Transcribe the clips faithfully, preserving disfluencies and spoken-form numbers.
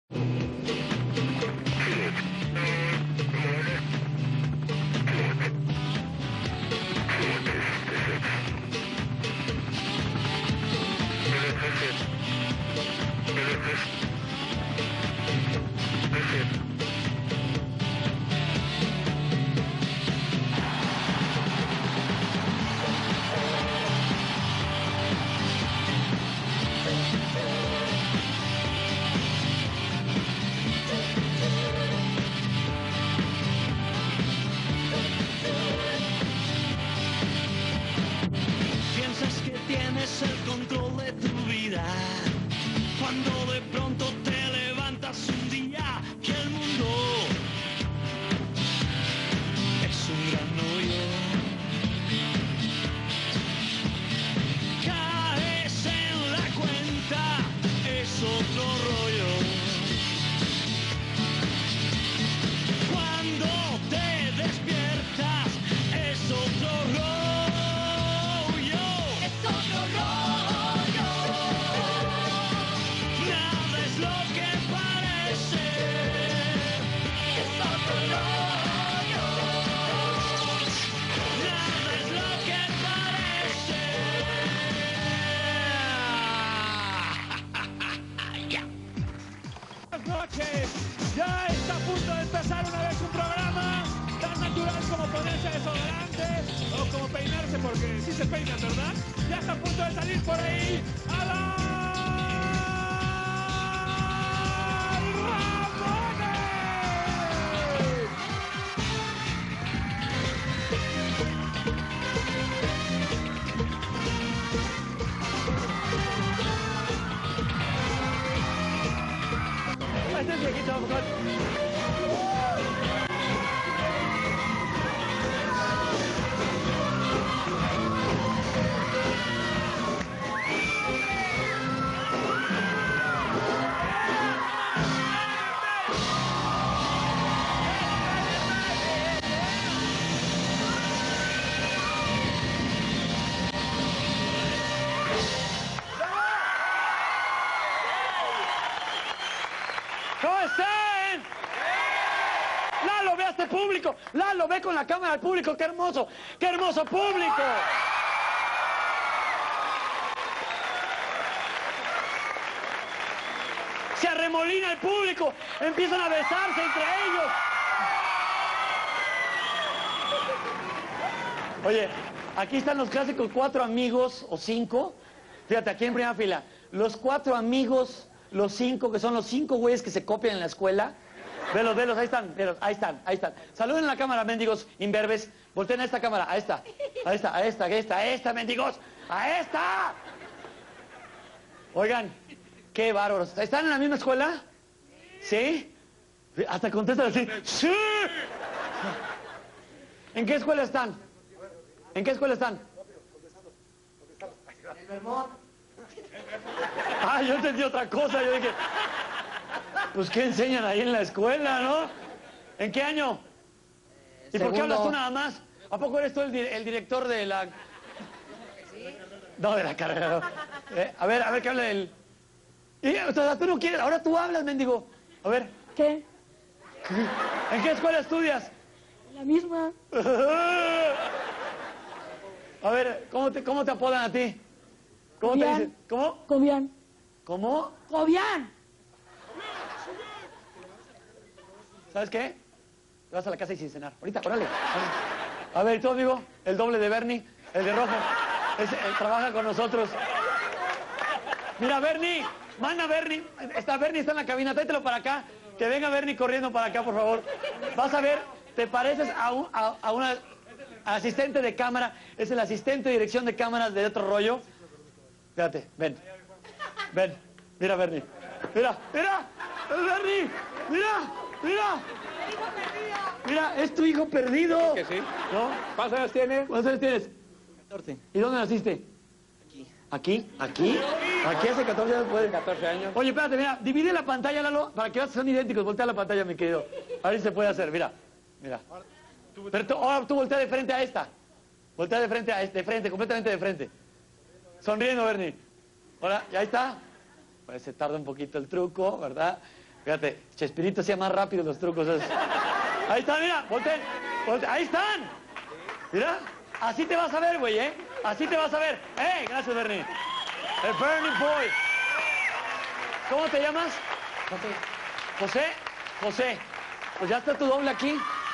Piensas que tienes el control de tu vida, cuando de pronto te levantas un día que el mundo es un gran hoyo. Caes en la cuenta, es otro rollo. Cuando te despiertas, es otro rollo. Nada es lo que parece. Es otro rollo. Nada es lo que parece. Buenas noches. Ya está a punto de empezar una vez un programa tan natural como ponerse desodorante o como peinarse, porque sí se peinan, ¿verdad? Ya está a punto de salir por ahí Adal Ramones. Este es viejito, por favor. ¿Cómo están? Lalo, ve a este público. Lalo, ve con la cámara al público. ¡Qué hermoso! ¡Qué hermoso público! Se arremolina el público. Empiezan a besarse entre ellos. Oye, aquí están los clásicos cuatro amigos o cinco. Fíjate, aquí en primera fila. Los cuatro amigos... Los cinco, que son los cinco güeyes que se copian en la escuela. Velos, velos, ahí están, velos, ahí están, ahí están. Saluden a la cámara, mendigos, imberbes. Volteen a esta cámara, a esta, a esta, a esta, a esta, a esta, mendigos, a esta. Oigan, qué bárbaros. ¿Están en la misma escuela? ¿Sí? Hasta contestan así. ¡Sí! ¿En qué escuela están? ¿En qué escuela están? El Vermont. Ah, yo entendí otra cosa, yo dije, pues ¿qué enseñan ahí en la escuela, no? ¿En qué año? Eh, ¿Y por qué segundo. hablas tú nada más? ¿A poco eres tú el, di el director de la...? No, de la carrera, no. Eh, a ver, a ver, ¿qué habla el...? Y, o sea, tú no quieres, ahora tú hablas, mendigo. A ver. ¿Qué? ¿En qué escuela estudias? La misma. A ver, ¿cómo te, cómo te apodan a ti? ¿Cómo te Cobian. dicen? ¿Cómo? Cobian. ¿Cómo? Cobian. ¿Sabes qué? Te vas a la casa y sin cenar. Ahorita, órale. A ver, ¿tú, amigo? El doble de Bernie, el de rojo. Ese, él trabaja con nosotros. Mira, Bernie, manda a Bernie. Está, Bernie está en la cabina, tráetelo para acá. Que venga Bernie corriendo para acá, por favor. Vas a ver, te pareces a, un, a, a una asistente de cámara. Es el asistente de dirección de cámaras de otro rollo. Fíjate, ven. Ven, mira, Bernie. Mira, mira, es Bernie. Mira, mira. Mira, es tu hijo perdido. ¿Que sí? ¿No? ¿Cuántos años tiene? ¿Cuántos años tienes? catorce. ¿Y dónde naciste? Aquí. ¿Aquí? ¿Aquí? ¿Aquí hace catorce años? Puede. catorce años. Oye, espérate, mira, divide la pantalla, Lalo, para que veas que son idénticos. Voltea la pantalla, mi querido. A ver si se puede hacer, mira. Mira. Pero tú, ahora tú voltea de frente a esta. Voltea de frente a este, de frente, completamente de frente. Sonriendo, Bernie. Hola, ¿ya está? Pues se tarda un poquito el truco, ¿verdad? Fíjate, Chespirito hacía más rápido los trucos. esos. Ahí están, mira, volteen, volteen, ahí están. Mira, así te vas a ver, güey, ¿eh? Así te vas a ver. ¡Eh! Gracias, Bernie. El Bernie Boy. ¿Cómo te llamas? José. José. Pues ya está tu doble aquí.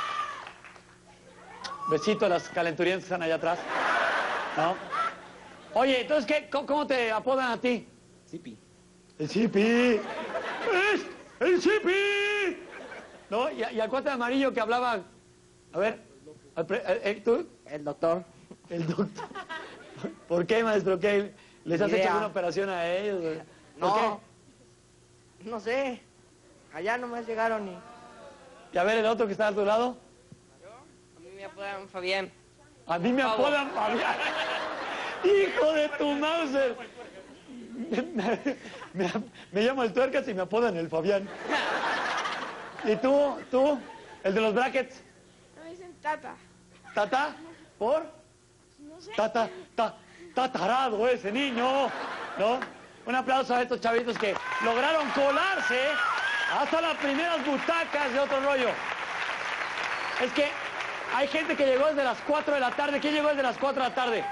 Besito a las calenturientas que están allá atrás. ¿No? Oye, entonces, ¿qué? ¿Cómo, cómo te apodan a ti? Zipi. El Zipi. ¡Es el Zipi! ¿No? Y, y al cuate de amarillo que hablaba... A ver, al pre- el- el- ¿tú? El doctor. El doctor. ¿Por qué, maestro? ¿Qué? ¿Les has Ni hecho idea. alguna operación a ellos? güey? ¿Por No. qué? No sé. Allá nomás llegaron y... Y a ver, el otro que está a tu lado. A mí me apodan Fabián. A mí me Pavo. apodan Fabián. ¡Hijo de tu Mauser! Me, me- me llamo el Tuercas y me apodan el Fabián. ¿Y tú? ¿Tú? ¿El de los brackets? Me dicen tata. ¿Tata? ¿Por? No sé. Tata, ta, ta tarado ese niño, ¿no? Un aplauso a estos chavitos que lograron colarse hasta las primeras butacas de otro rollo. Es que hay gente que llegó desde las cuatro de la tarde. ¿Quién llegó desde las cuatro de la tarde?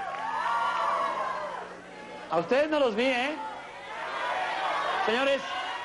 A ustedes no los vi, ¿eh? Señores,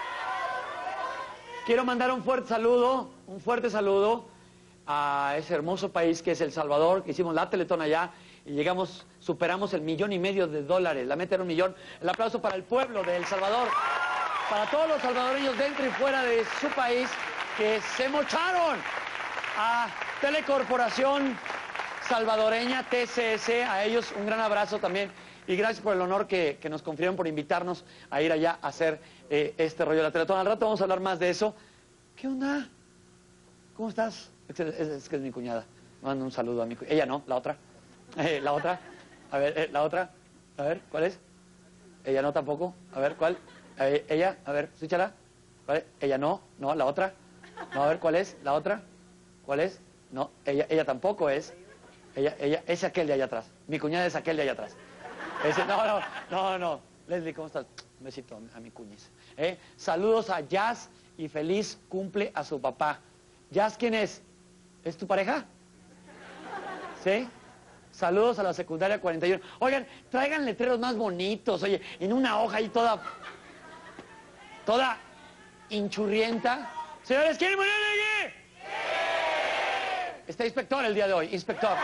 quiero mandar un fuerte saludo, un fuerte saludo a ese hermoso país que es El Salvador, que hicimos la Teletón allá y llegamos, superamos el millón y medio de dólares, la meta era un millón. El aplauso para el pueblo de El Salvador, para todos los salvadoreños dentro y fuera de su país que se mocharon. A Telecorporación Salvadoreña, T C S, a ellos un gran abrazo también y gracias por el honor que, que nos confirieron por invitarnos a ir allá a hacer eh, este rollo de la Teletón. Al rato vamos a hablar más de eso. ¿Qué onda? ¿Cómo estás? Es, es- es que es mi cuñada. Mando un saludo a mi cuñada. Ella no, la otra. Eh, la otra. A ver, eh, la otra. A ver, ¿cuál es? Ella no tampoco. A ver, ¿cuál? Eh, ella, a ver, escúchala. ¿Cuál es? Ella no, no, la otra. No, a ver, ¿cuál es? La otra. ¿Cuál es? No, ella, ella tampoco es. Ella, ella, es aquel de allá atrás. Mi cuñada es aquel de allá atrás. Ese, no, no, no, no. Leslie, ¿cómo estás? Un besito a mi, a mi cuñiz. ¿Eh? Saludos a Jazz y feliz cumple a su papá. Jazz, ¿quién es? ¿Es tu pareja? ¿Sí? Saludos a la secundaria cuarenta y uno. Oigan, traigan letreros más bonitos, oye, en una hoja ahí toda, toda hinchurrienta. Señores, ¿quieren ponerle aquí? Está inspector el día de hoy, inspector.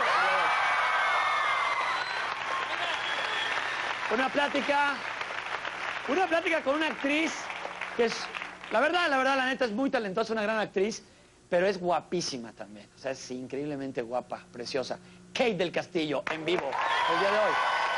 Una plática, una plática con una actriz que es, la verdad, la verdad, la neta es muy talentosa, una gran actriz, pero es guapísima también. O sea, es increíblemente guapa, preciosa. Kate del Castillo, en vivo, el día de hoy.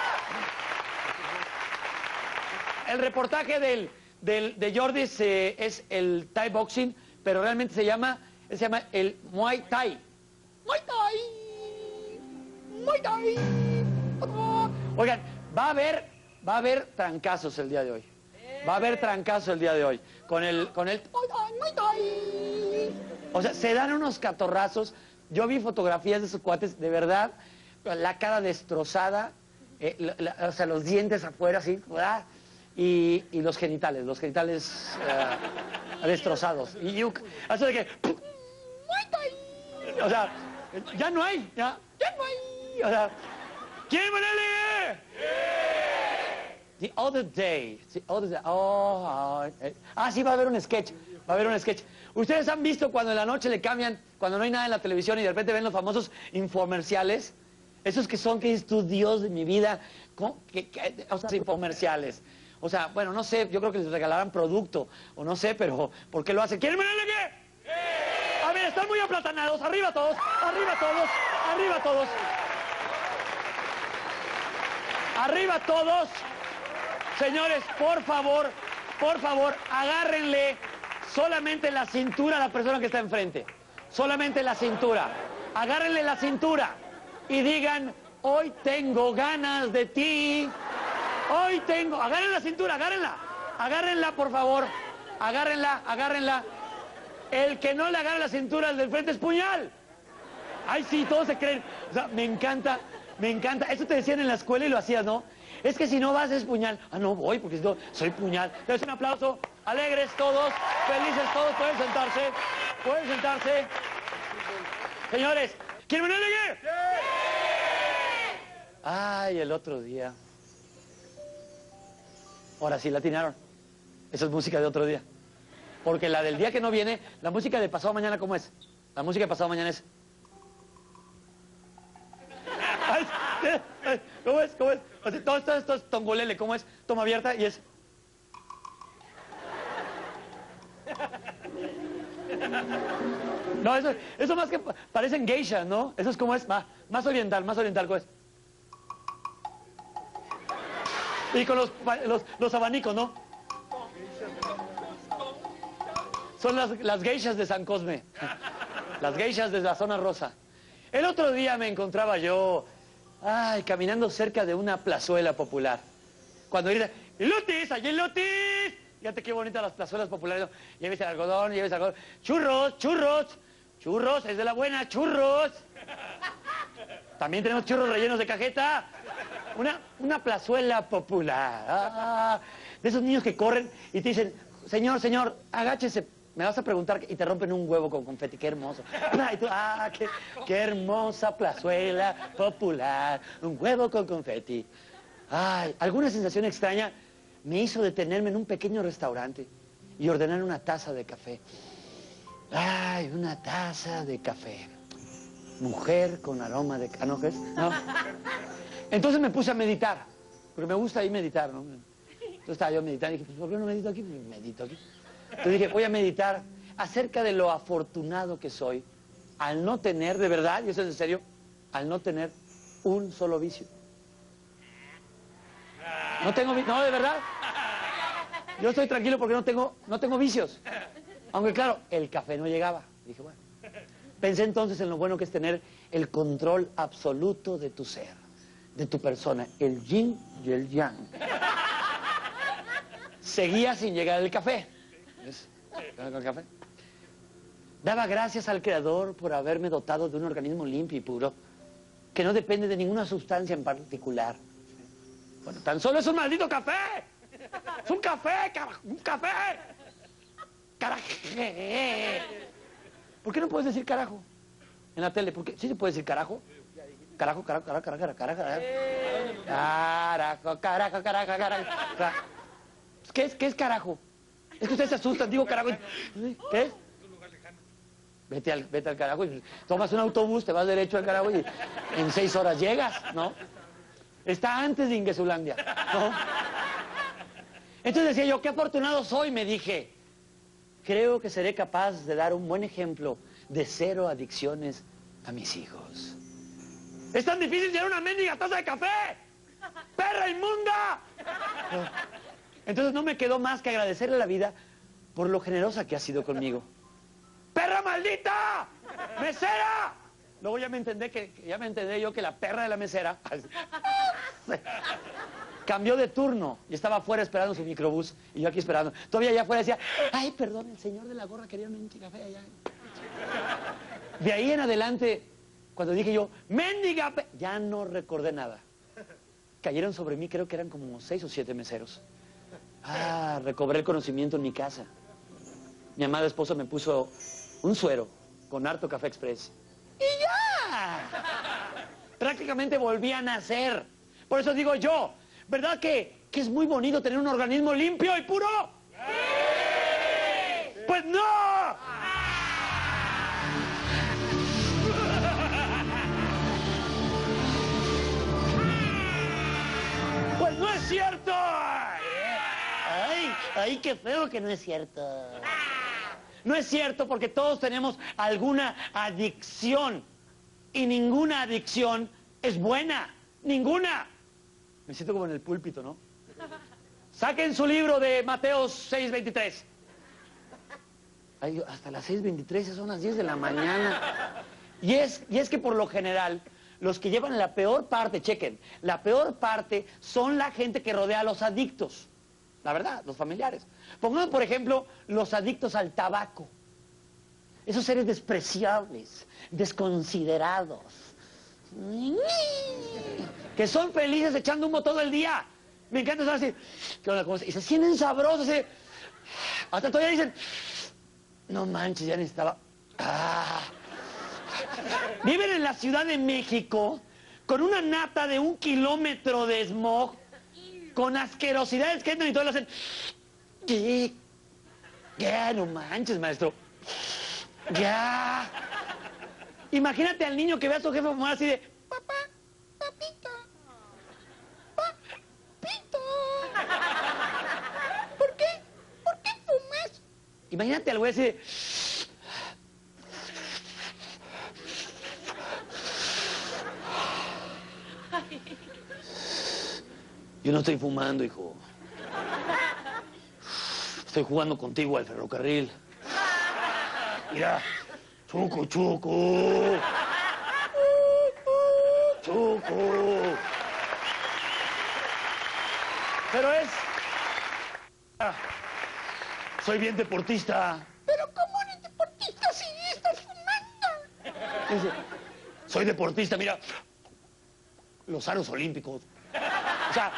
El reportaje del, del, de Jordis eh, es el Thai Boxing, pero realmente se llama, se llama el Muay Thai. Muay Thai. Muay Thai. Oigan, va a haber, va a haber trancazos el día de hoy. Va a haber trancazos el día de hoy. Con el, con el Muay Thai, Muay Thai. O sea, se dan unos catorrazos. Yo vi fotografías de esos cuates, de verdad, la cara destrozada, eh, la- la- o sea, los dientes afuera, así, ¿verdad? Y, y los genitales, los genitales eh, destrozados. Y yo, así de que, Muay Thai. O sea, ya no hay, ya, ya no hay. O sea, ¿quién ponerle? The other day, the other day, oh, ah, eh, ah, sí, va a haber un sketch, va a haber un sketch. Ustedes han visto cuando en la noche le cambian, cuando no hay nada en la televisión y de repente ven los famosos infomerciales, esos que son, que dices tú, Dios de mi vida, ¿cómo? ¿Qué, qué? O sea, infomerciales. O sea, bueno, no sé, yo creo que les regalarán producto, o no sé, pero ¿por qué lo hacen? ¿Quieren ponerle qué? A ver, están muy aplatanados, arriba todos, arriba todos, arriba todos. Arriba todos. Señores, por favor, por favor, agárrenle solamente la cintura a la persona que está enfrente. Solamente la cintura. Agárrenle la cintura y digan, hoy tengo ganas de ti. Hoy tengo... Agarren la cintura, agárrenla. Agárrenla, por favor. Agárrenla, agárrenla. El que no le agarre la cintura al del frente es puñal. Ay, sí, todos se creen. O sea, me encanta, me encanta. Eso te decían en la escuela y lo hacías, ¿no? Es que si no vas es puñal. Ah, no voy porque si no, soy puñal. Entonces un aplauso alegres todos, felices todos, pueden sentarse, pueden sentarse. Señores, ¿quieren venir a ¡sí! Ay, el otro día. Ahora sí la atinaron. Esa es música de otro día. Porque la del día que no viene, la música de pasado mañana, ¿cómo es? La música de pasado mañana es... Ay, ay, ¿cómo es? ¿Cómo es? O sea, todo esto, esto es tongolele, ¿cómo es? Toma abierta y es... No, eso, eso más que parecen geishas, ¿no? Eso es como es, más, más oriental, más oriental, ¿cómo es? Y con los, los, los abanicos, ¿no? Son las, las geishas de San Cosme. Las geishas de la zona rosa. El otro día me encontraba yo, ay, caminando cerca de una plazuela popular. Cuando dice, ¡Lotis! ¡Allí en Lotis! Fíjate qué bonitas las plazuelas populares. Lleves el algodón, lleves el algodón. ¡Churros! ¡Churros! ¡Churros! ¡Es de la buena! ¡Churros! También tenemos churros rellenos de cajeta. Una, una plazuela popular. Ah, de esos niños que corren y te dicen, señor, señor, agáchese. Me vas a preguntar y te rompen un huevo con confeti, qué hermoso. Y tú, ah, qué, qué hermosa plazuela popular, un huevo con confeti. Ay, alguna sensación extraña me hizo detenerme en un pequeño restaurante y ordenar una taza de café. Ay, una taza de café. Mujer con aroma de... ¿Ah, no, qué es? No. Entonces me puse a meditar, porque me gusta ahí meditar, ¿no? Entonces estaba yo meditando y dije, pues, ¿por qué no medito aquí? Pues medito aquí. Entonces dije, voy a meditar acerca de lo afortunado que soy al no tener, de verdad, y eso es en serio, al no tener un solo vicio. No tengo, no, de verdad. Yo estoy tranquilo porque no tengo, no tengo vicios. Aunque claro, el café no llegaba. Dije, bueno. Pensé entonces en lo bueno que es tener el control absoluto de tu ser, de tu persona, el yin y el yang. Seguía sin llegar el café. ¿Ves? ¿El café? Daba gracias al Creador por haberme dotado de un organismo limpio y puro, que no depende de ninguna sustancia en particular. Bueno, tan solo es un maldito café. Es un café, carajo, un café. Carajo. ¿Por qué no puedes decir carajo en la tele? ¿Por qué? ¿Sí se puede decir carajo? Carajo, carajo, carajo, carajo, carajo, carajo. Carajo, carajo, carajo, carajo. ¿Qué es, qué es carajo? Es que ustedes se asustan, digo carajo. ¿Qué es? Vete al, vete al carajo y tomas un autobús, te vas derecho al carajo y en seis horas llegas, ¿no? Está antes de Ingesulandia, ¿no? Entonces decía yo, qué afortunado soy, me dije. Creo que seré capaz de dar un buen ejemplo de cero adicciones a mis hijos. Es tan difícil llenar una mendiga taza de café. ¡Perra inmunda! Entonces no me quedó más que agradecerle a la vida por lo generosa que ha sido conmigo. ¡Perra maldita! ¡Mesera! Luego ya me entendé que, ya me entendí yo que la perra de la mesera cambió de turno y estaba afuera esperando su microbús y yo aquí esperando. Todavía allá afuera decía, ay, perdón, el señor de la gorra quería un mendiga café allá. De ahí en adelante, cuando dije yo, mendiga, ya no recordé nada. Cayeron sobre mí, creo que eran como seis o siete meseros. Ah, recobré el conocimiento en mi casa. Mi amada esposa me puso un suero con harto café express. ¡Y ya! Prácticamente volví a nacer. Por eso digo yo, ¿verdad que, que es muy bonito tener un organismo limpio y puro? ¡Sí! ¡Pues no! ¡Pues no es cierto! ¡Ay, ay, qué feo que no es cierto! No es cierto porque todos tenemos alguna adicción y ninguna adicción es buena, ninguna. Me siento como en el púlpito, ¿no? Saquen su libro de Mateo seis veintitrés. Ay, hasta las seis veintitrés, son las diez de la mañana. Y es, y es que por lo general, los que llevan la peor parte, chequen, la peor parte son la gente que rodea a los adictos. La verdad, los familiares. Pongamos, por ejemplo, los adictos al tabaco. Esos seres despreciables, desconsiderados, que son felices echando humo todo el día. Me encanta estar así, ¿qué onda? ¿Cómo se? Y se sienten sabrosos, así, Hasta todavía dicen, no manches, ya necesitaba... Ah. Viven en la Ciudad de México con una nata de un kilómetro de smog, con asquerosidades que entran y todos lo hacen... ¿Qué? Ya, no manches, maestro. Ya. Imagínate al niño que ve a su jefe fumar así de... Papá, papito, papito. ¿Por qué? ¿Por qué fumas? Imagínate al güey así de... Yo no estoy fumando, hijo. Estoy jugando contigo al ferrocarril. Mira, chuco, chuco. Chuco. Pero es... Ah, soy bien deportista. Pero ¿cómo eres deportista si estás fumando? Dice, soy deportista, mira. Los aros olímpicos. O sea...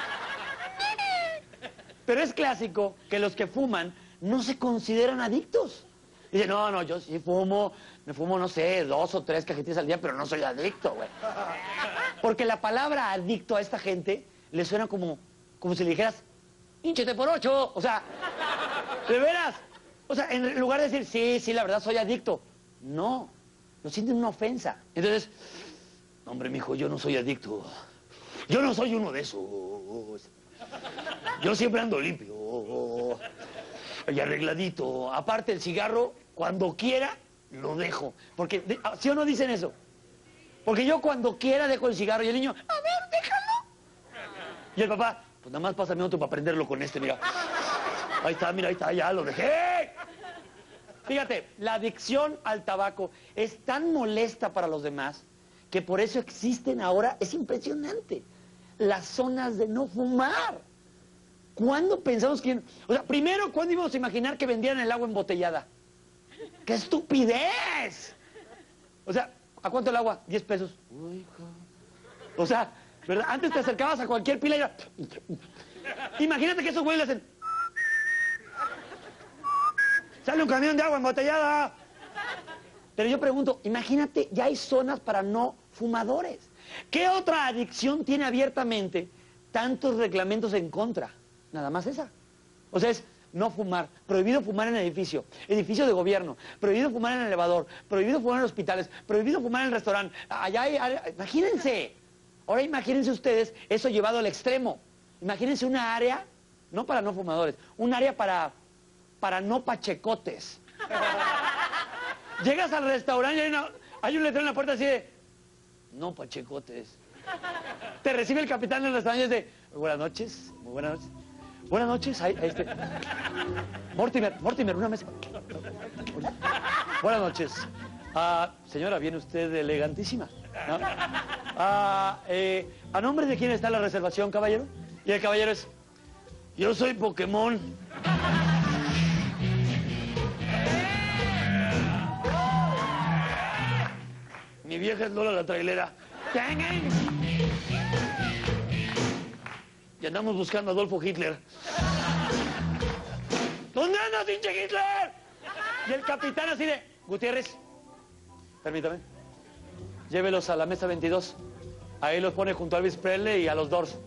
Pero es clásico que los que fuman no se consideran adictos. Dicen, no, no, yo sí fumo, me fumo, no sé, dos o tres cajetillas al día, pero no soy adicto, güey. Porque la palabra adicto a esta gente le suena como, como si le dijeras, hinchete por ocho. O sea, ¿de veras? O sea, en lugar de decir, sí, sí, la verdad soy adicto. No, lo sienten una ofensa. Entonces, hombre, mijo, yo no soy adicto. Yo no soy uno de esos. Yo siempre ando limpio y arregladito. Aparte, el cigarro, cuando quiera, lo dejo. Porque, ¿sí o no dicen eso? Porque yo cuando quiera dejo el cigarro y el niño, a ver, déjalo. Y el papá, pues nada más pásame otro para prenderlo con este, mira. Ahí está, mira, ahí está, ya lo dejé. Fíjate, la adicción al tabaco es tan molesta para los demás que por eso existen ahora, es impresionante, las zonas de no fumar. ¿Cuándo pensamos que...? O sea, primero, ¿cuándo íbamos a imaginar que vendieran el agua embotellada? ¡Qué estupidez! O sea, ¿a cuánto el agua? Diez pesos. Uy, o sea, ¿verdad? Antes te acercabas a cualquier pila y era... Imagínate que esos güeyes le hacen... ¡Sale un camión de agua embotellada! Pero yo pregunto, imagínate, ya hay zonas para no fumadores. ¿Qué otra adicción tiene abiertamente tantos reglamentos en contra? Nada más esa. O sea, es no fumar, prohibido fumar en el edificio, edificio de gobierno, prohibido fumar en el elevador, prohibido fumar en hospitales, prohibido fumar en el restaurante. Allá hay, hay, imagínense. Ahora imagínense ustedes eso llevado al extremo. Imagínense una área, no para no fumadores, un área para, para no pachecotes. Llegas al restaurante y hay, una, hay un letrero en la puerta así de, no pachecotes. Te recibe el capitán del restaurante y es de, buenas noches, muy buenas noches. Buenas noches, ahí, ahí este. Mortimer, Mortimer, una mesa. Buenas noches. Ah, señora, viene usted elegantísima, ¿no? Ah, eh, ¿a nombre de quién está la reservación, caballero? Y el caballero es, yo soy Pokémon. Mi vieja es Lola la trailera. Y andamos buscando a Adolfo Hitler. ¿Dónde andas, pinche Hitler? Y el capitán así de, Gutiérrez, permítame, llévelos a la mesa veintidós. Ahí los pone junto a Elvis Presley y a los Doors.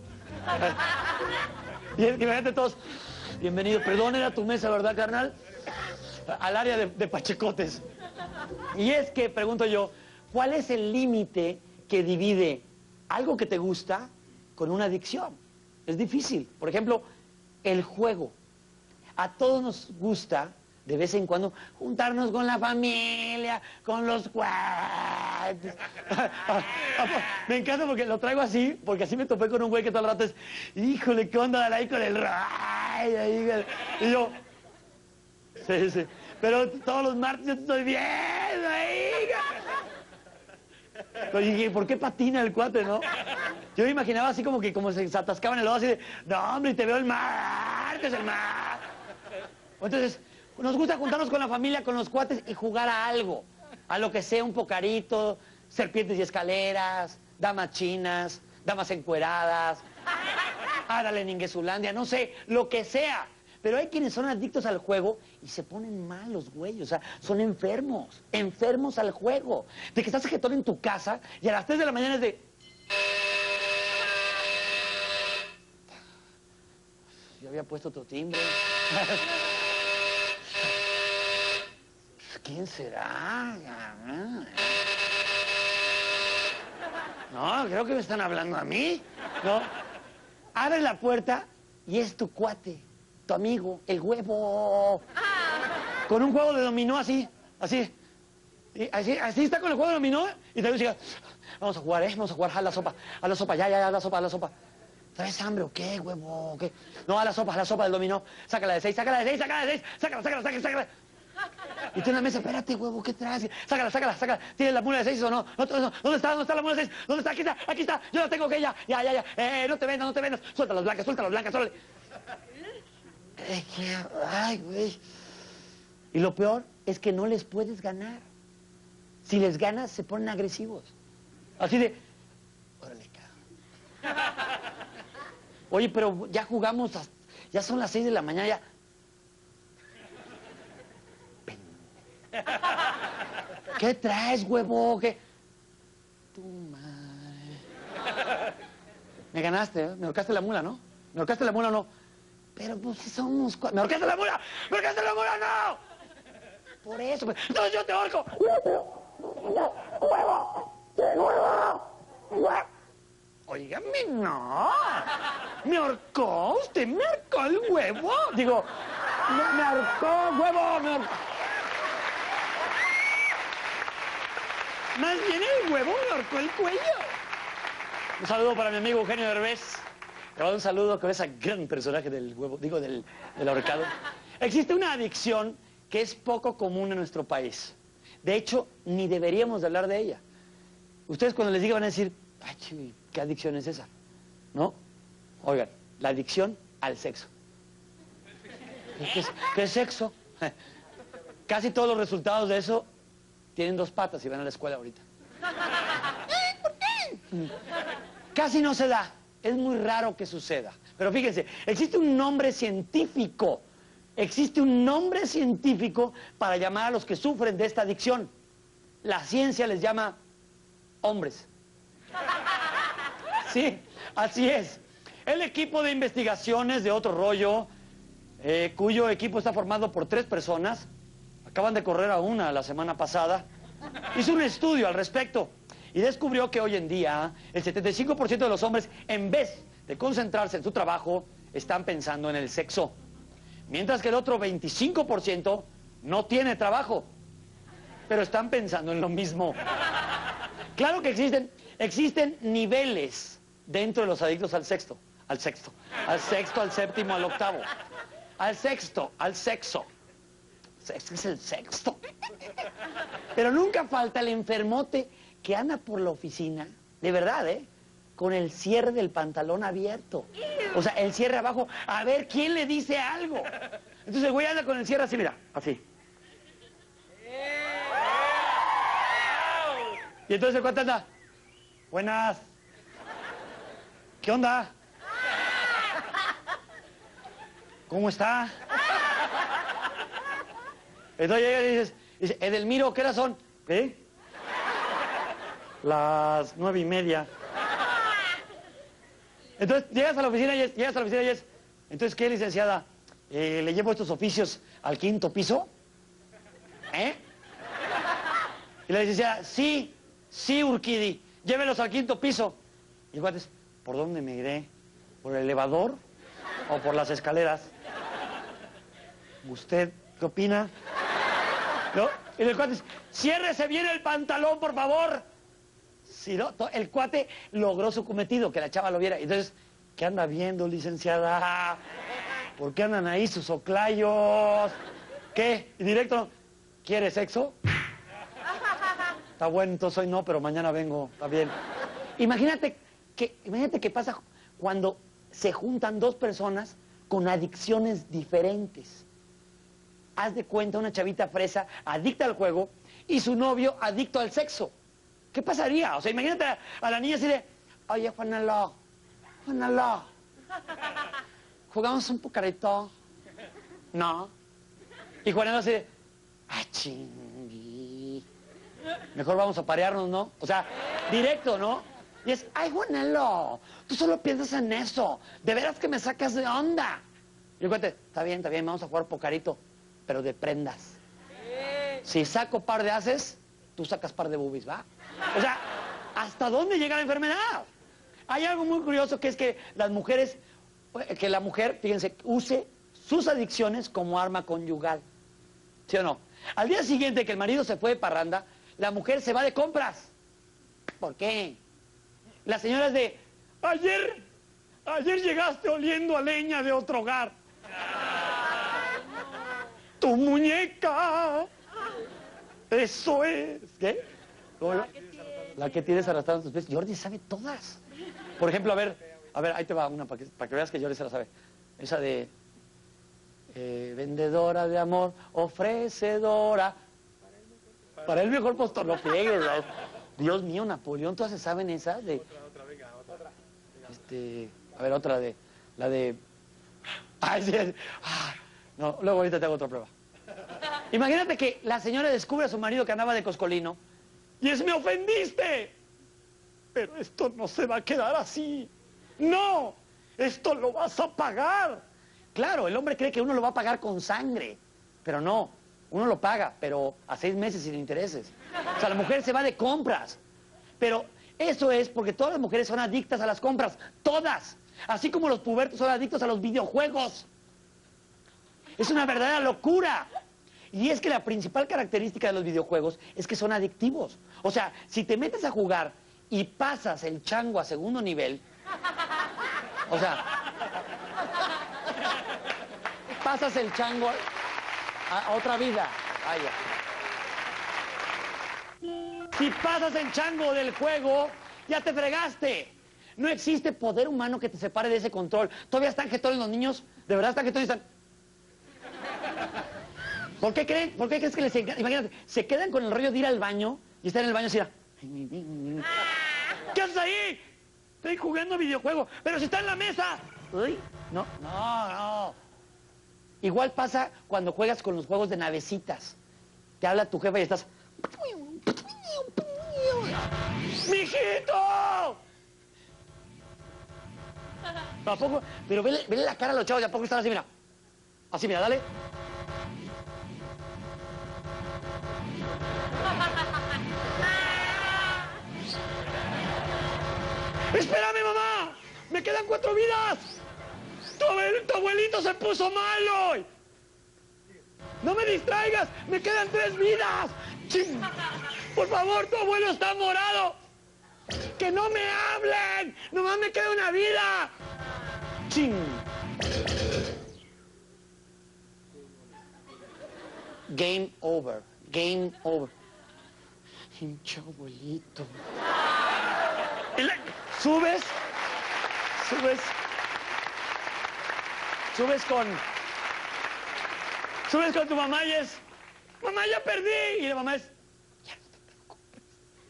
Y imagínate todos, bienvenido, perdón, era tu mesa, ¿verdad, carnal? Al área de, de pachecotes. Y es que, pregunto yo, ¿cuál es el límite que divide algo que te gusta con una adicción? Es difícil. Por ejemplo, el juego. A todos nos gusta, de vez en cuando, juntarnos con la familia, con los cuates. Me encanta porque lo traigo así, porque así me topé con un güey que todo el rato es, híjole, ¿qué onda ahí con el ray? Y yo, sí, sí. Pero todos los martes yo estoy bien ahí. Pero dije, ¿por qué patina el cuate, no? Yo me imaginaba así como que como se atascaban el lodo así de, no, hombre, te veo el martes, el martes. Entonces, nos gusta juntarnos con la familia, con los cuates y jugar a algo. A lo que sea, un pocarito, serpientes y escaleras, damas chinas, damas encueradas, árale en Inguesulandia, no sé, lo que sea. Pero hay quienes son adictos al juego y se ponen malos, güey. O sea, son enfermos, enfermos al juego. De que estás jetón en tu casa y a las tres de la mañana es de... Yo había puesto otro timbre. ¿Quién será? No, creo que me están hablando a mí. No. Abres la puerta y es tu cuate, tu amigo, el huevo. Con un juego de dominó así, así. Y así, así está con el juego de dominó y te dice, vamos a jugar, ¿eh? Vamos a jugar, a la sopa, a la sopa, ya, ya, ya, a la sopa, a la sopa. ¿Traes hambre o qué, huevo? ¿Qué? No, a la sopa, a la sopa del dominó. Sácala de seis, sácala de seis, sácala de seis, sácala, sácala, sácala, sácala. Y tú en la mesa, espérate, huevo, ¿qué traes? Sácala, sácala, sácala. ¿Tienes la mula de seis o no? no, no ¿Dónde está? ¿Dónde está la mula de seis? ¿Dónde está? Aquí está, aquí está. Yo la tengo que ya. Ya, ya, ya. Eh, no te vendas, no te vendas. Suelta las blancas, suelta las blancas, suéltale. Eh, qué... Ay, güey. Y lo peor es que no les puedes ganar. Si les ganas, se ponen agresivos. Así de... Órale, cabrón. Oye, pero ya jugamos, hasta... ya son las seis de la mañana, ya... ¿Qué traes, huevo? ¿Qué? Tu madre. Me ganaste, ¿eh? Me ahorcaste la mula, ¿no? Me ahorcaste la mula, ¿no? Pero pues si somos... ¡Me ahorcaste la mula! ¡Me ahorcaste la mula, no! Por eso, pues... ¡No, yo te ahorco! ¡Huevo! ¡Huevo! ¡Huevo! Óigame, no. ¿Me ahorcó? ¿Usted me ahorcó el huevo? Digo, me, me ahorcó, huevo, me ahorcó. Más bien el huevo me ahorcó el cuello. Un saludo para mi amigo Eugenio Derbez. Le mando un saludo con ese gran personaje del huevo, digo, del, del ahorcado. Existe una adicción que es poco común en nuestro país. De hecho, ni deberíamos de hablar de ella. Ustedes cuando les diga van a decir, ay, chivi, ¿qué adicción es esa? ¿No? Oigan, la adicción al sexo. ¿Qué es, qué es sexo? Casi todos los resultados de eso tienen dos patas y van a la escuela ahorita. ¿Por qué? Casi no se da. Es muy raro que suceda. Pero fíjense, existe un nombre científico. Existe un nombre científico para llamar a los que sufren de esta adicción. La ciencia les llama hombres. Sí, así es. El equipo de investigaciones de Otro Rollo, eh, cuyo equipo está formado por tres personas, acaban de correr a una la semana pasada, hizo un estudio al respecto y descubrió que hoy en día el setenta y cinco por ciento de los hombres, en vez de concentrarse en su trabajo, están pensando en el sexo. Mientras que el otro veinticinco por ciento no tiene trabajo, pero están pensando en lo mismo. Claro que existen, existen niveles dentro de los adictos al sexto, al sexto, al sexto, al séptimo, al octavo, al sexto, al sexo. Este es el sexto. Pero nunca falta el enfermote que anda por la oficina, de verdad, ¿eh? Con el cierre del pantalón abierto. O sea, el cierre abajo, a ver quién le dice algo. Entonces el güey anda con el cierre así, mira, así. Y entonces el cuate anda, buenas. ¿Qué onda? ¿Cómo está? Entonces llega y dices, dice, Edelmiro, ¿qué horas son? ¿Eh? Las nueve y media. Entonces llegas a la oficina y es, llegas a la oficina y es, entonces, ¿qué, licenciada? Eh, ¿Le llevo estos oficios al quinto piso? ¿Eh? Y la licenciada, sí, sí, Urquidi, llévelos al quinto piso. Y el cuate es, ¿por dónde me iré? ¿Por el elevador o por las escaleras? ¿Usted qué opina? ¿No? Y el cuate dice, ciérrese bien el pantalón, por favor. Si no, el cuate logró su cometido, que la chava lo viera. Entonces, ¿qué anda viendo, licenciada? ¿Por qué andan ahí sus oclayos? ¿Qué? Y directo, ¿quiere sexo? Está bueno, entonces hoy no, pero mañana vengo, está bien. Imagínate que, imagínate qué pasa cuando se juntan dos personas con adicciones diferentes. Haz de cuenta una chavita fresa adicta al juego y su novio adicto al sexo. ¿Qué pasaría? O sea, imagínate a, a la niña así de, oye, Juanalo, Juanalo, jugamos un pucarito. No. Y Juanelo así, ah, chingui. Mejor vamos a parearnos, ¿no? O sea, directo, ¿no? Y es, ay, Juanelo, tú solo piensas en eso. De veras que me sacas de onda. Y el cuate, está bien, está bien, vamos a jugar pocarito, pero de prendas. Si saco par de haces, tú sacas par de boobies, ¿va? O sea, ¿hasta dónde llega la enfermedad? Hay algo muy curioso que es que las mujeres, que la mujer, fíjense, use sus adicciones como arma conyugal. ¿Sí o no? Al día siguiente que el marido se fue de parranda, la mujer se va de compras. ¿Por qué? La señora es de, ayer, ayer llegaste oliendo a leña de otro hogar. Tu muñeca. Eso es. ¿Qué? ¿Cómo? La que tienes arrastrando tus pies. Jordi sabe todas. Por ejemplo, a ver, a ver, ahí te va una para que, para que veas que Jordi se la sabe. Esa de eh, vendedora de amor, ofrecedora. Para el mejor postor, no pegues, ¿no? Dios mío, Napoleón, ¿todas se saben esas? De, Otra, otra, venga, otra. este, a ver, otra de, la de, ay, sí, ah, no, luego ahorita te hago otra prueba. Imagínate que la señora descubre a su marido que andaba de coscolino y es, me ofendiste. Pero esto no se va a quedar así. No, esto lo vas a pagar. Claro, el hombre cree que uno lo va a pagar con sangre, pero no, uno lo paga, pero a seis meses sin intereses. O sea, la mujer se va de compras. Pero eso es porque todas las mujeres son adictas a las compras, todas. Así como los pubertos son adictos a los videojuegos. Es una verdadera locura. Y es que la principal característica de los videojuegos es que son adictivos. O sea, si te metes a jugar y pasas el chango a segundo nivel, o sea, pasas el chango a, a otra vida. Vaya. Si pasas el chango del juego, ya te fregaste. No existe poder humano que te separe de ese control. Todavía están jetones los niños. De verdad están jetones. Están... ¿Por qué creen? ¿Por qué crees que les encanta? Imagínate, se quedan con el rollo de ir al baño y están en el baño así. ¿Qué haces ahí? Estoy jugando videojuego. Pero si está en la mesa. Uy, no, no, no. Igual pasa cuando juegas con los juegos de navecitas. Te habla tu jefa y estás... ¡Mijito! ¿A poco? Pero vele, vele la cara a los chavos, ¿a poco están así, mira? Así, mira, dale. ¡Espérame, mamá! ¡Me quedan cuatro vidas! ¡Tu, abuel, tu abuelito se puso malo hoy! ¡No me distraigas! ¡Me quedan tres vidas! ¡Ching! ¡Por favor, tu abuelo está morado! ¡Que no me hablen! ¡Nomás me queda una vida! ¡Ching! Game over. Game over. Hincha abuelito. La... Subes. Subes. Subes con... Subes con tu mamá y es... Mamá, ya perdí. Y la mamá es... Ya no te preocupes.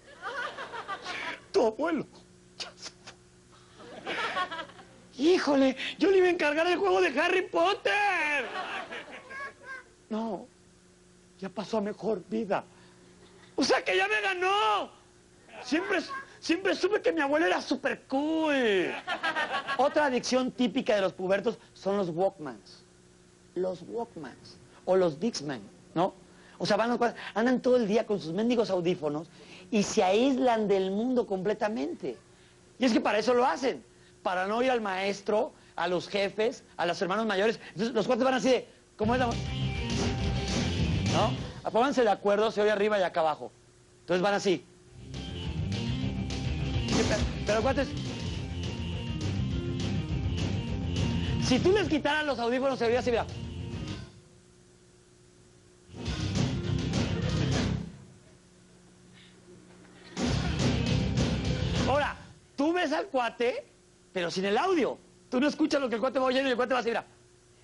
Tu abuelo ya se fue. Híjole, yo le iba a encargar el juego de Harry Potter. No, ya pasó a mejor vida. O sea que ya me ganó. Siempre, siempre supe que mi abuelo era súper cool. Otra adicción típica de los pubertos son los Walkmans. Los Walkmans. O los Dixman, ¿no? O sea, van, andan todo el día con sus mendigos audífonos y se aíslan del mundo completamente. Y es que para eso lo hacen. Para no ir al maestro, a los jefes, a los hermanos mayores. Entonces los cuates van así de... ¿Cómo es la...? ¿No? Pónganse de acuerdo, se oye arriba y acá abajo. Entonces van así. Pero cuates... Si tú les quitaras los audífonos, se oiría así, mira. Ahora, tú ves al cuate, pero sin el audio. Tú no escuchas lo que el cuate va oyendo y el cuate va así, mira.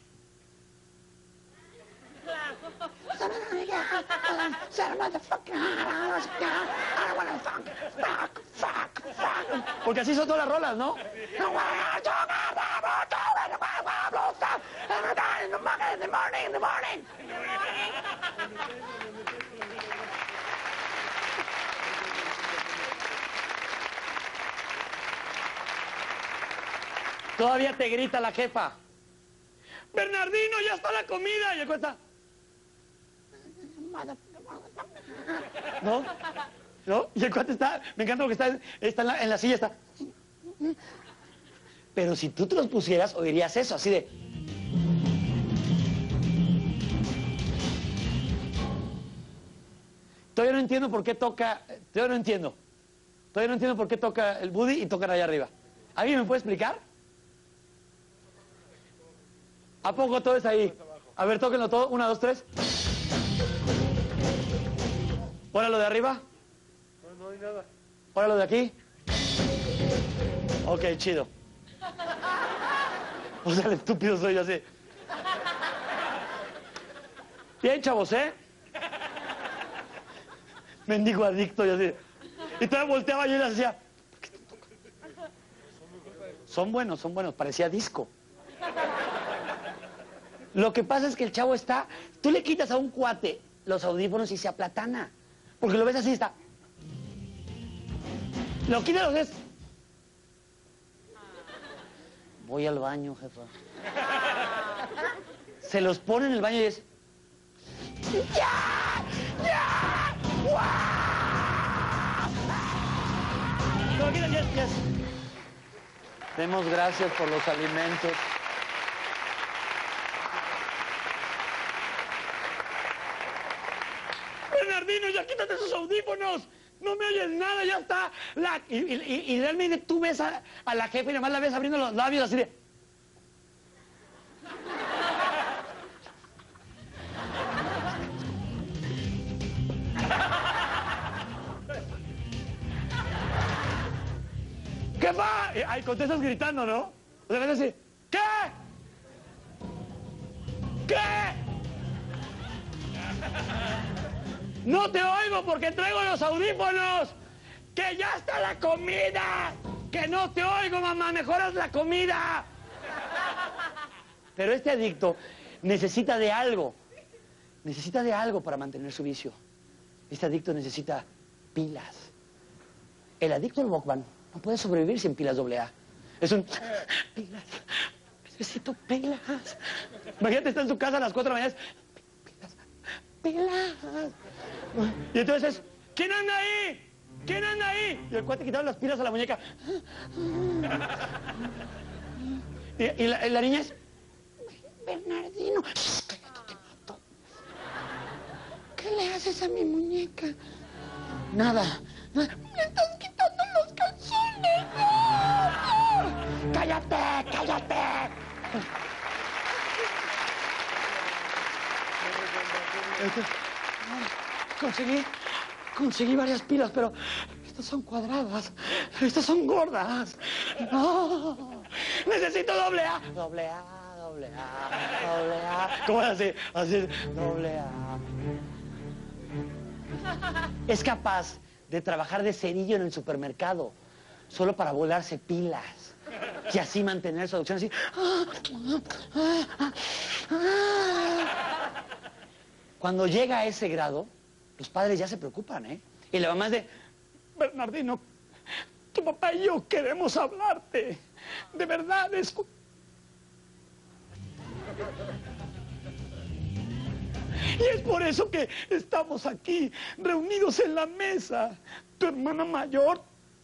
Porque así son todas las rolas, ¿no? in the morning, in the morning. Todavía te grita la jefa. Bernardino, ya está la comida. Y el cuenta. ¿No? ¿No? Y el cuate está, me encanta porque está, está en, la, en la silla, está. Pero si tú te los pusieras, oirías eso, así de. Todavía no entiendo por qué toca, todavía no entiendo. Todavía no entiendo por qué toca el Buddy y tocan allá arriba. ¿Alguien me puede explicar? ¿A poco todo es ahí? A ver, tóquenlo todo. Una, dos, tres. ¿Ahora lo de arriba? No, no hay nada. ¿Ahora lo de aquí? Ok, chido. O sea, el estúpido soy yo así. Bien, chavos, ¿eh? Mendigo adicto y así. Y todavía volteaba y yo les decía... Son buenos, son buenos. Parecía disco. Lo que pasa es que el chavo está... Tú le quitas a un cuate los audífonos y se aplatana. Porque lo ves así, está... Lo quitas, los ves... Voy al baño, jefa. Se los pone en el baño y es... ¡Ya! ¡Ya! ¡Guau! Lo quitas, yes, yes. Demos gracias por los alimentos. Bernardino, ya quítate esos audífonos. No me oyes nada, ya está. La... Y, y, y realmente tú ves a, a la jefa y nada más la ves abriendo los labios así de... ¿Qué va? Y, ay, contestas gritando, ¿no? O sea, ves así... ¿Qué? ¿Qué? No te oigo porque traigo los audífonos. ¡Que ya está la comida! ¡Que no te oigo, mamá! ¡Mejoras la comida! Pero este adicto necesita de algo. Necesita de algo para mantener su vicio. Este adicto necesita pilas. El adicto al Walkman no puede sobrevivir sin pilas doble A. Es un... Pilas. Necesito pilas. Imagínate, está en su casa a las cuatro de la mañana. Pilas. Y entonces, ¿quién anda ahí? ¿Quién anda ahí? Y el cuate quitaba las pilas a la muñeca. Y, y, la, y la niña es... Bernardino. ¿Qué le haces a mi muñeca? Nada. Me estás quitando los calzones. ¡No! ¡No! ¡Cállate! ¡Cállate! Conseguí, conseguí varias pilas, pero estas son cuadradas, estas son gordas. No, necesito doble A. Doble A, doble A, doble A. ¿Cómo es así? Así, doble A. Es capaz de trabajar de cerillo en el supermercado, solo para volarse pilas. Y así mantener su adicción así. Cuando llega a ese grado, los padres ya se preocupan, ¿eh? Y la mamá es de... Bernardino, tu papá y yo queremos hablarte. De verdad, es... Y es por eso que estamos aquí, reunidos en la mesa. Tu hermana mayor...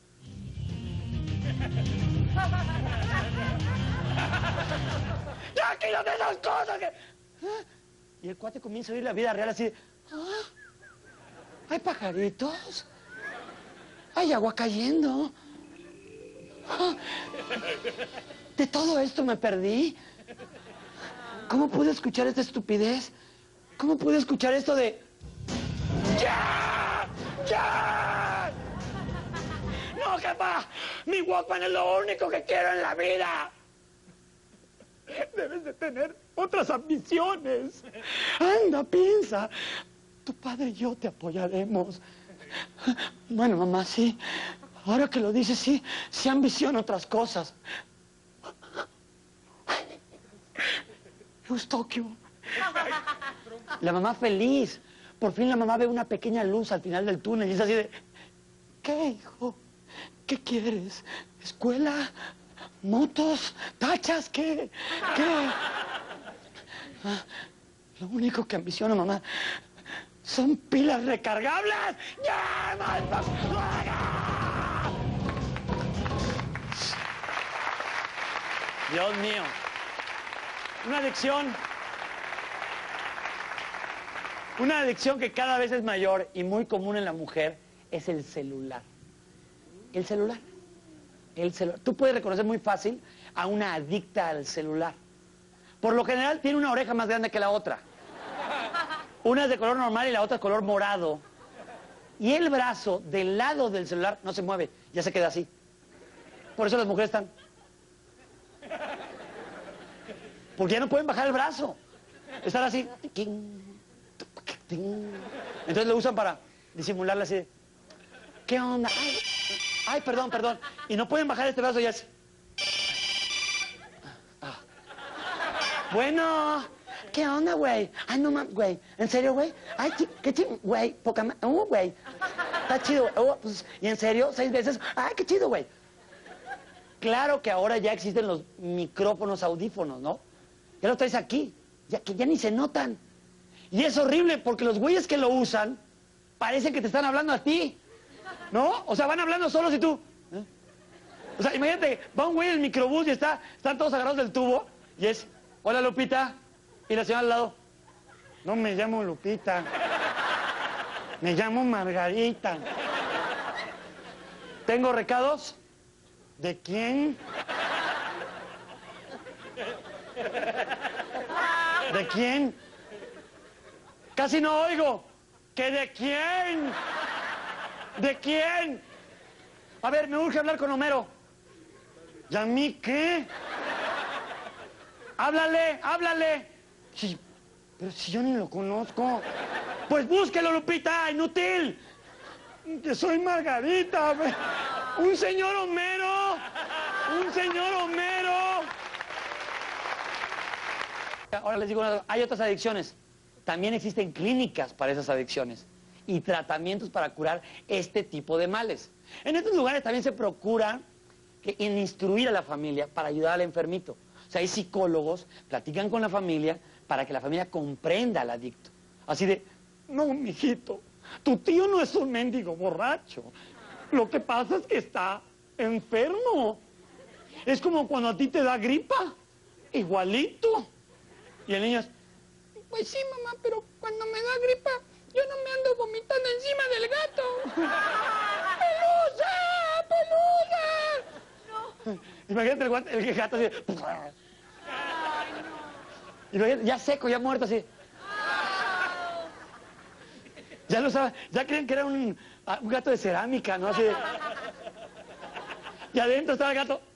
¡Ya, quítate esas cosas! Que... Y el cuate comienza a oír la vida real así... ¿Ah? ¿Hay pajaritos? ¿Hay agua cayendo? ¿Ah? ¿De todo esto me perdí? ¿Cómo pude escuchar esta estupidez? ¿Cómo pude escuchar esto de... ¡Ya! ¡Ya! ¡No, jefa! ¡Mi Walkman es lo único que quiero en la vida! Debes de tener otras ambiciones. Anda, piensa. Tu padre y yo te apoyaremos. Bueno, mamá, sí. Ahora que lo dices, sí. Sí ambiciono otras cosas. Eustoquio, La mamá feliz. Por fin la mamá ve una pequeña luz al final del túnel y es así de... ¿Qué, hijo? ¿Qué quieres? ¿Escuela? ¿Motos? ¿Tachas? ¿Qué? ¿Qué? Ah, lo único que ambiciona, mamá, son pilas recargables. ¡Ya, malpas! Dios mío. Una adicción. Una adicción que cada vez es mayor y muy común en la mujer es el celular. El celular. El celular. Tú puedes reconocer muy fácil a una adicta al celular. Por lo general tiene una oreja más grande que la otra. Una es de color normal y la otra es color morado. Y el brazo del lado del celular no se mueve, ya se queda así. Por eso las mujeres están... Porque ya no pueden bajar el brazo. Están así. Entonces lo usan para disimularla así de... ¿Qué onda? Ay, ay, perdón, perdón. Y no pueden bajar este brazo y así... Ah. Bueno... ¿Qué onda, güey? Ay, no mames, güey. ¿En serio, güey? Ay, qué chido, güey. Poca ma... Uh, güey. Está chido, güey. Uh, pues, ¿y en serio? ¿Seis veces? Ay, qué chido, güey. Claro que ahora ya existen los micrófonos audífonos, ¿no? Ya los traes aquí. Ya que ya ni se notan. Y es horrible porque los güeyes que lo usan parece que te están hablando a ti. ¿No? O sea, van hablando solos y tú... ¿eh? O sea, imagínate, va un güey en el microbús y está, están todos agarrados del tubo y es... Hola, Lupita. Y la señora al lado, no me llamo Lupita, me llamo Margarita. ¿Tengo recados? ¿De quién? ¿De quién? Casi no oigo. ¿Que de quién? ¿De quién? A ver, me urge hablar con Homero. ¿Y a mí qué? Háblale, háblale. Sí, pero si yo ni lo conozco. Pues búsquelo, Lupita, inútil. Que soy Margarita. Un señor Homero. Un señor Homero. Ahora les digo, hay otras adicciones. También existen clínicas para esas adicciones y tratamientos para curar este tipo de males. En estos lugares también se procura que, en instruir a la familia para ayudar al enfermito. O sea, hay psicólogos, platican con la familia para que la familia comprenda al adicto. Así de, no, mijito, tu tío no es un mendigo borracho. Lo que pasa es que está enfermo. Es como cuando a ti te da gripa, igualito. Y el niño es, pues sí, mamá, pero cuando me da gripa, yo no me ando vomitando encima del gato. ¡Pelusa! ¡Pelusa! No. Imagínate el, guante, el gato así. Y ya seco, ya muerto así. Ya lo saben, ya creen que era un, un gato de cerámica, ¿no? Así de... Y adentro estaba el gato.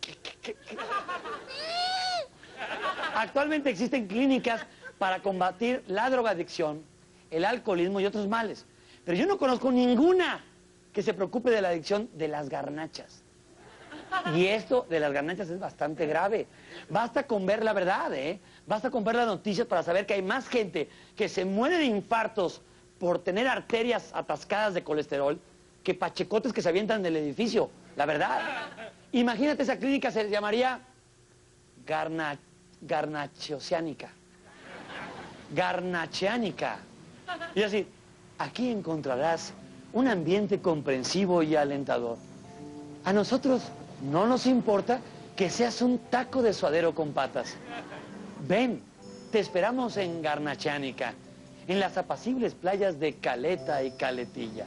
Actualmente existen clínicas para combatir la drogadicción, el alcoholismo y otros males. Pero yo no conozco ninguna que se preocupe de la adicción de las garnachas. Y esto de las garnachas es bastante grave. Basta con ver la verdad, ¿eh? Basta con ver las noticias para saber que hay más gente que se muere de infartos por tener arterias atascadas de colesterol que pachecotes que se avientan del edificio. La verdad. Imagínate, esa clínica se llamaría Garna... Garnacheoceánica. Garnacheánica. Y así, aquí encontrarás un ambiente comprensivo y alentador. A nosotros no nos importa que seas un taco de suadero con patas. Ven, te esperamos en Garnacheánica, en las apacibles playas de Caleta y Caletilla.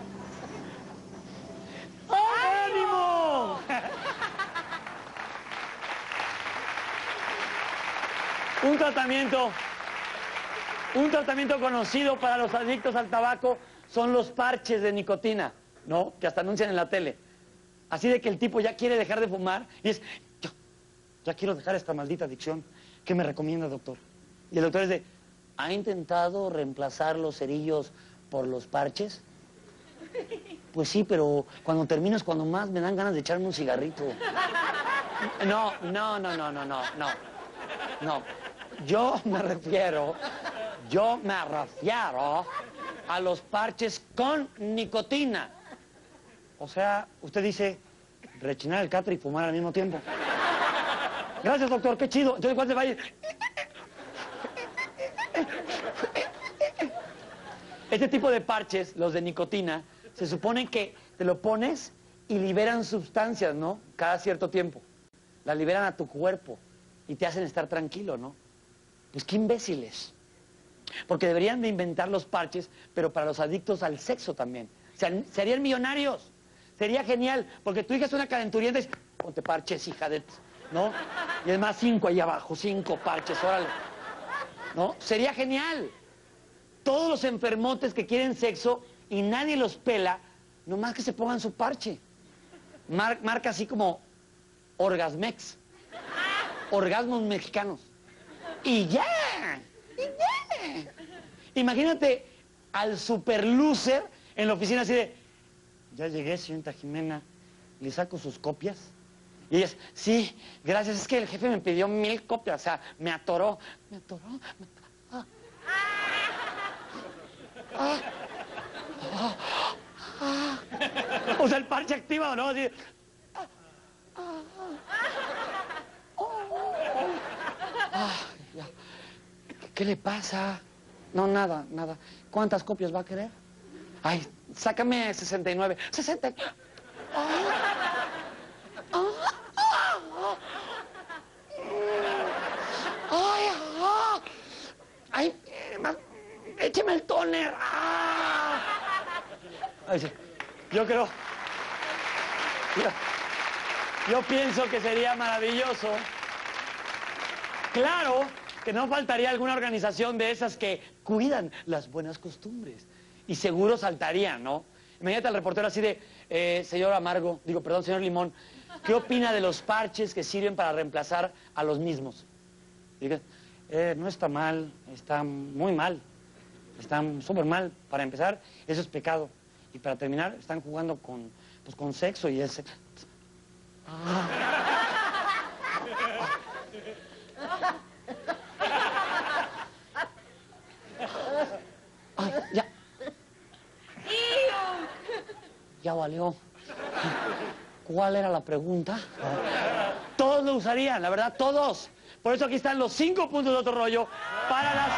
¡Ánimo! Un tratamiento, un tratamiento conocido para los adictos al tabaco son los parches de nicotina, ¿no? Que hasta anuncian en la tele. Así de que el tipo ya quiere dejar de fumar y es, yo, ya quiero dejar esta maldita adicción. ¿Qué me recomienda, doctor? Y el doctor es de, ¿ha intentado reemplazar los cerillos por los parches? Pues sí, pero cuando termino es cuando más me dan ganas de echarme un cigarrito. No, no, no, no, no, no, no. No. Yo me refiero, yo me refiero a los parches con nicotina. O sea, usted dice, rechinar el catre y fumar al mismo tiempo. Gracias, doctor, qué chido. Entonces, ¿cuál se va a ir? Este tipo de parches, los de nicotina, se supone que te lo pones y liberan sustancias, ¿no? Cada cierto tiempo. Las liberan a tu cuerpo y te hacen estar tranquilo, ¿no? Pues qué imbéciles. Porque deberían de inventar los parches, pero para los adictos al sexo también. O sea, serían millonarios. Sería genial, porque tu hija es una calenturienta y dices, ponte parches, hija de... ¿no? Y es más, cinco ahí abajo, cinco parches, órale. ¿No? Sería genial. Todos los enfermotes que quieren sexo y nadie los pela, nomás que se pongan su parche. Mar marca así como Orgasmex. Orgasmos mexicanos. Y ya. Y ya. Imagínate al super loser en la oficina así de, ya llegué, señorita Jimena, le saco sus copias. Y ellas, sí, gracias, es que el jefe me pidió mil copias, o sea, me atoró, me atoró, me atoró. Ah. Ah. Ah. O sea, el parche activa o no, así. Ah. Ah. Oh. Ah, ya. ¿Qué le pasa? No, nada, nada. ¿Cuántas copias va a querer? Ay, sácame sesenta y nueve. sesenta. Ah. Ah. Ay, ah. Ay, écheme el tóner. Ah. Ay, sí. Yo creo, yo, yo pienso que sería maravilloso. Claro que no faltaría alguna organización de esas que cuidan las buenas costumbres. Y seguro saltarían, ¿no? Imagínate al reportero así de, eh, señor Amargo, digo, perdón, señor Limón, ¿qué opina de los parches que sirven para reemplazar a los mismos? Diga, eh, no está mal, está muy mal, está súper mal. Para empezar, eso es pecado. Y para terminar, están jugando con, pues, con sexo y ese... Ah. Ay, ya. Ya valió. ¿Cuál era la pregunta? Todos lo usarían, la verdad, todos. Por eso aquí están los cinco puntos de Otro Rollo para las...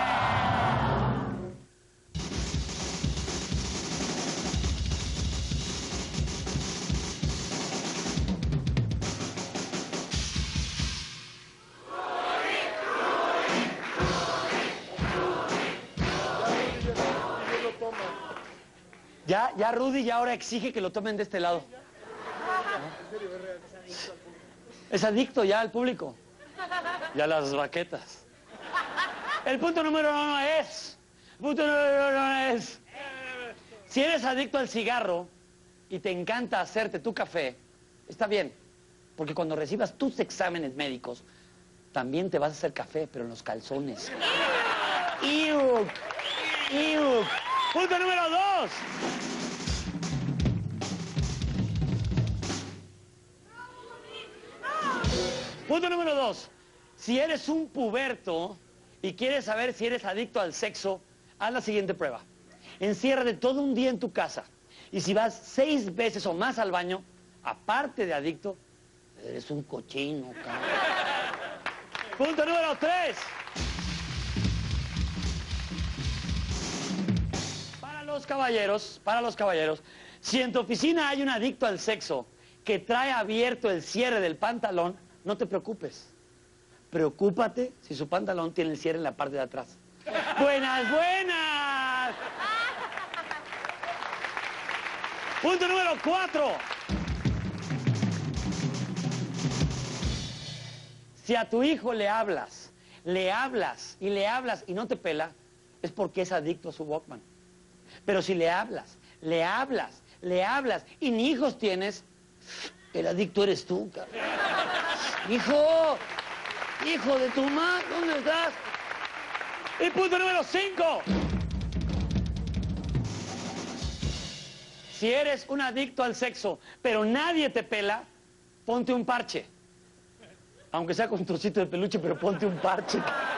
Ya, ya Rudy ya ahora exige que lo tomen de este lado. Es adicto ya al público. Y a las baquetas. El punto número uno es... El punto número uno es... Si eres adicto al cigarro y te encanta hacerte tu café, está bien. Porque cuando recibas tus exámenes médicos, también te vas a hacer café, pero en los calzones. ¡Iuc! ¡Iuc! Punto número dos. Punto número dos. Si eres un puberto y quieres saber si eres adicto al sexo, haz la siguiente prueba. Enciérrate todo un día en tu casa. Y si vas seis veces o más al baño, aparte de adicto, eres un cochino, cabrón. Punto número tres. Para los caballeros, para los caballeros, si en tu oficina hay un adicto al sexo que trae abierto el cierre del pantalón, no te preocupes. Preocúpate si su pantalón tiene el cierre en la parte de atrás. ¡Buenas, buenas! Punto número cuatro. Si a tu hijo le hablas, le hablas y le hablas y no te pela, es porque es adicto a su Walkman. Pero si le hablas, le hablas, le hablas y ni hijos tienes, el adicto eres tú, cabrón. Hijo, hijo de tu madre, ¿dónde estás? Y punto número cinco. Si eres un adicto al sexo, pero nadie te pela, ponte un parche. Aunque sea con un trocito de peluche, pero ponte un parche.